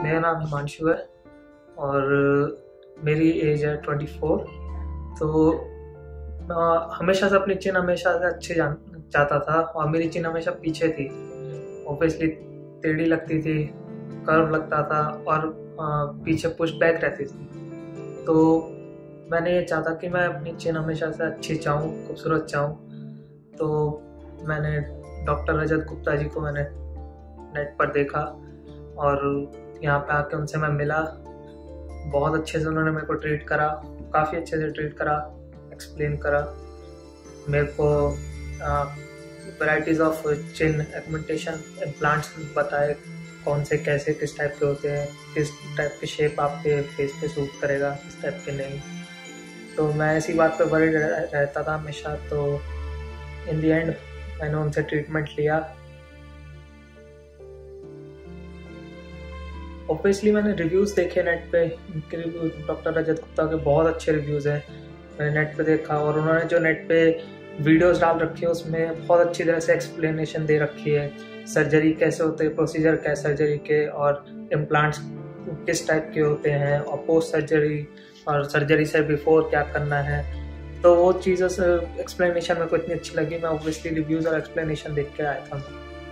मेरा नाम हिमांशु है और मेरी एज है 24। तो हमेशा से अपनी चिन हमेशा से अच्छे चाहता था और मेरी चिन हमेशा पीछे थी। ऑब्वियसली टेढ़ी लगती थी, कर्व लगता था और पीछे पुश बैक रहती थी। तो मैंने ये चाहता कि मैं अपनी चिन हमेशा से अच्छी चाहूँ, खूबसूरत चाहूँ। तो मैंने डॉक्टर रजत गुप्ता जी को मैंने नेट पर देखा और यहाँ पे आके उनसे मैं मिला। बहुत अच्छे से उन्होंने मेरे को ट्रीट करा, काफ़ी अच्छे से ट्रीट करा, एक्सप्लेन करा मेरे को। Varieties of chin augmentation implants बताए, कौन से कैसे किस टाइप के होते हैं, किस टाइप की शेप आपके फेस पे सूट करेगा, किस टाइप के नहीं। तो मैं ऐसी बात पे वरीड रहता था हमेशा। तो इन दी एंड मैंने उनसे ट्रीटमेंट लिया। ऑब्वियसली मैंने रिव्यूज़ देखे नेट पे, इनके रिव्यूज डॉक्टर रजत गुप्ता के बहुत अच्छे रिव्यूज़ हैं। मैंने नेट पे देखा और उन्होंने जो नेट पे वीडियोस डाल रखी है उसमें बहुत अच्छी तरह से एक्सप्लेनेशन दे रखी है, सर्जरी कैसे होते हैं, प्रोसीजर क्या है सर्जरी के, और इम्प्लांट्स किस टाइप के होते हैं, और पोस्ट सर्जरी और सर्जरी से बिफोर क्या करना है। तो वो चीज़ों से एक्सप्लेनेशन मेरे को इतनी अच्छी लगी, मैं ऑब्वियसली रिव्यूज़ और एक्सप्लेनेशन देख के आया था।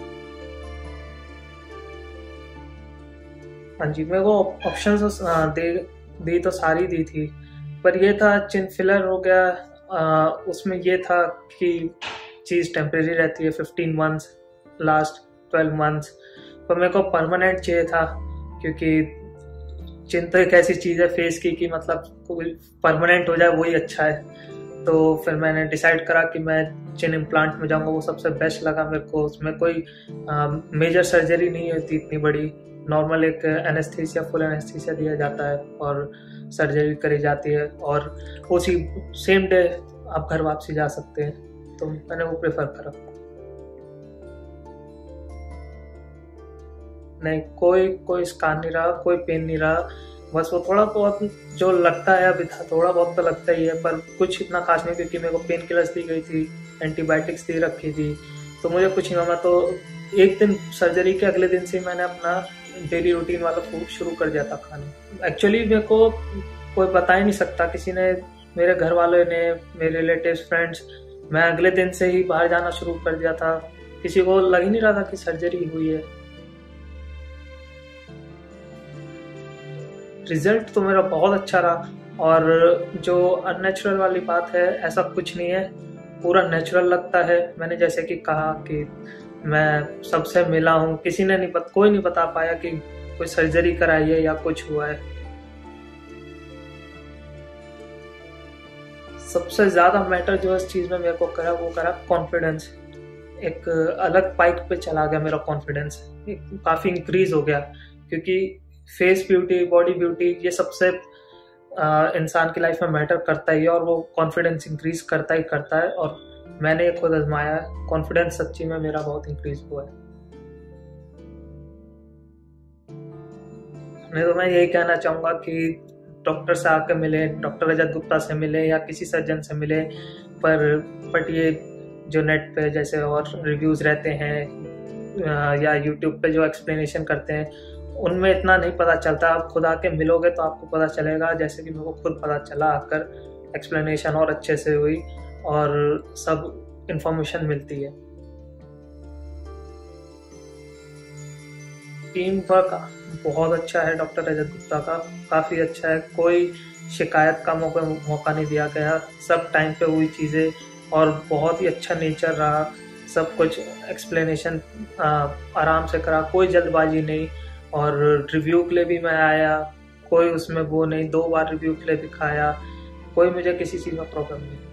हाँ जी, मेरे को ऑप्शंस दी तो सारी दी थी, पर ये था चिन फिलर हो गया। उसमें ये था कि चीज़ टेम्परेरी रहती है 15 मंथ्स, लास्ट 12 मंथ्स। पर मेरे को परमानेंट चाहिए था, क्योंकि चिन तो एक ऐसी चीज़ है फेस की कि मतलब कोई परमानेंट हो जाए वही अच्छा है। तो फिर मैंने डिसाइड करा कि मैं चिन इम्प्लांट में जाऊंगा, वो सबसे बेस्ट लगा मेरे को। उसमें कोई मेजर सर्जरी नहीं होती इतनी बड़ी, नॉर्मल एक एनेस्थीसिया, फुल एनेस्थीसिया दिया जाता है और सर्जरी करी जाती है और उसी सेम डे आप घर वापसी जा सकते हैं। तो मैंने वो प्रेफर करा। नहीं, कोई स्कान नहीं रहा, कोई पेन नहीं रहा। बस वो थोड़ा बहुत जो लगता है अभी था, थोड़ा बहुत तो लगता ही है, पर कुछ इतना खास नहीं, क्योंकि मेरे को पेन किलर्स दी गई थी, एंटीबायोटिक्स दी रखी थी, तो मुझे कुछ नहीं हुआ। तो एक दिन सर्जरी के अगले दिन से मैंने अपना डेली रूटीन वाला फूड शुरू कर दिया था खाना। एक्चुअली मेरे को कोई बता ही नहीं सकता, किसी ने, मेरे घर वालों ने, मेरे रिलेटिव्स, फ्रेंड्स, मैं अगले दिन से ही बाहर जाना शुरू कर दिया था। किसी को लग ही नहीं रहा था कि सर्जरी हुई है। रिजल्ट तो मेरा बहुत अच्छा रहा, और जो अननेचुरल वाली बात है ऐसा कुछ नहीं है, पूरा नेचुरल लगता है। मैंने जैसे कि कहा कि मैं सबसे मिला हूँ, किसी ने कोई नहीं बता पाया कि कोई सर्जरी कराई है या कुछ हुआ है। सबसे ज्यादा मैटर जो इस चीज में मेरे को करा, वो करा कॉन्फिडेंस। एक अलग पाइक पे चला गया मेरा कॉन्फिडेंस, काफी इंक्रीज हो गया, क्योंकि फेस ब्यूटी, बॉडी ब्यूटी, ये सबसे इंसान की लाइफ में मैटर करता ही है, और वो कॉन्फिडेंस इंक्रीज करता ही करता है। और मैंने खुद आजमाया है, कॉन्फिडेंस सच्ची में मेरा बहुत इंक्रीज हुआ है। तो मैं यही कहना चाहूँगा कि डॉक्टर से आकर मिले, डॉक्टर रजत गुप्ता से मिले या किसी सर्जन से मिले, बट ये जो नेट पे जैसे और रिव्यूज़ रहते हैं या यूट्यूब पे जो एक्सप्लेनेशन करते हैं, उनमें इतना नहीं पता चलता। आप खुद आके मिलोगे तो आपको पता चलेगा, जैसे कि मेरे को खुद पता चला आकर, एक्सप्लेनेशन और अच्छे से हुई और सब इंफॉर्मेशन मिलती है। टीम वर्क बहुत अच्छा है डॉक्टर रजत गुप्ता का, काफ़ी अच्छा है। कोई शिकायत का मौका नहीं दिया गया, सब टाइम पे हुई चीज़ें, और बहुत ही अच्छा नेचर रहा। सब कुछ एक्सप्लेनेशन आराम से करा, कोई जल्दबाजी नहीं। और रिव्यू के लिए भी मैं आया, कोई उसमें वो नहीं, 2 बार रिव्यू के लिए दिखाया, कोई मुझे किसी चीज़ में प्रॉब्लम नहीं।